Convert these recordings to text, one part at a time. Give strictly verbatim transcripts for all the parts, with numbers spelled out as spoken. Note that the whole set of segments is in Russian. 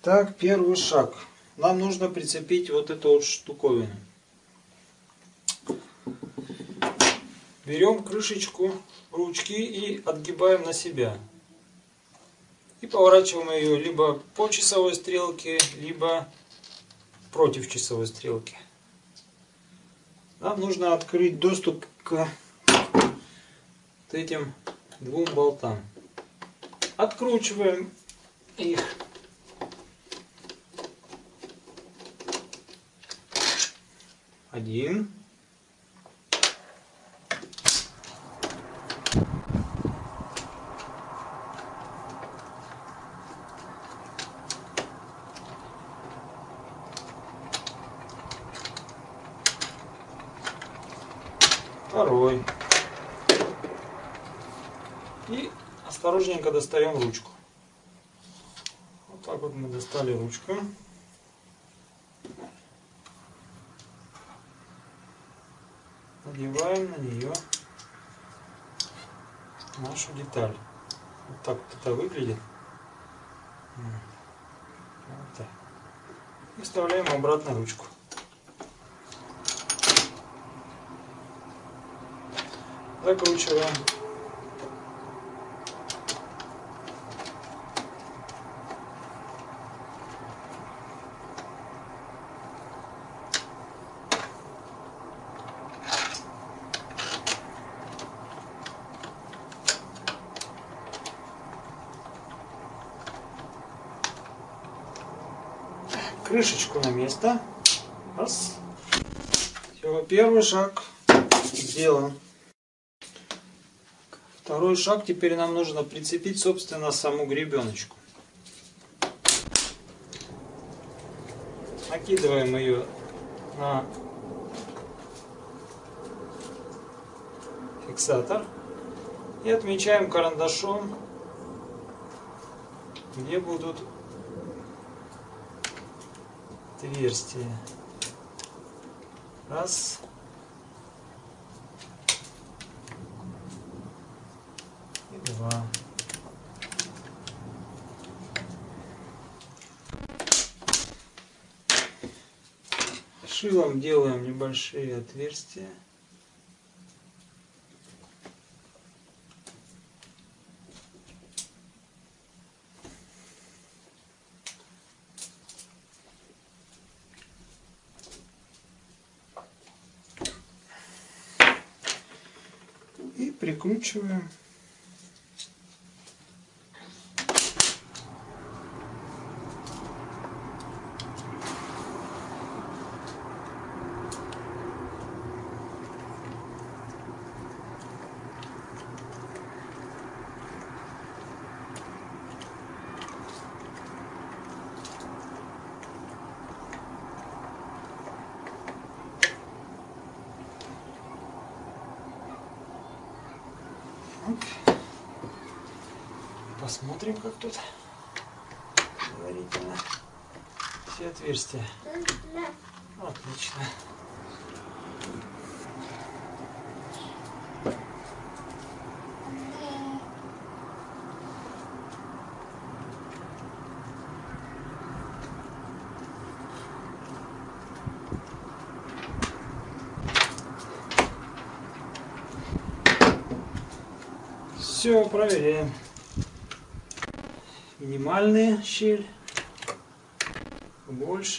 Так, первый шаг. Нам нужно прицепить вот эту вот штуковину. Берем крышечку ручки и отгибаем на себя. И поворачиваем ее либо по часовой стрелке, либо против часовой стрелки. Нам нужно открыть доступ к вот этим двум болтам. Откручиваем их. Один. Второй. И осторожненько достаем ручку. Вот так вот мы достали ручку. Надеваем на нее нашу деталь. Вот так вот это выглядит. Вот так. И вставляем обратно ручку. Закручиваем. Крышечку на место. Раз. Все, первый шаг сделан. Второй шаг, теперь нам нужно прицепить, собственно, саму гребеночку. Накидываем ее на фиксатор и отмечаем карандашом, где будут отверстия. Раз. И два. Шилом делаем небольшие отверстия. И прикручиваем. Посмотрим, как тут предварительно все отверстия. Отлично. Все, проверяем. Минимальная щель, больше,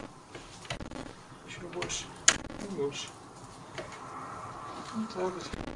еще больше, и больше. Вот так вот.